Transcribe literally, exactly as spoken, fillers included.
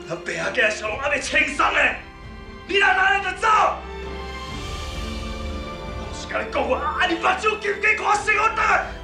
咱爸仔囝小龙还未清爽呢，你哪哪样就走？我是甲你讲过，啊你目睭紧紧看生活台。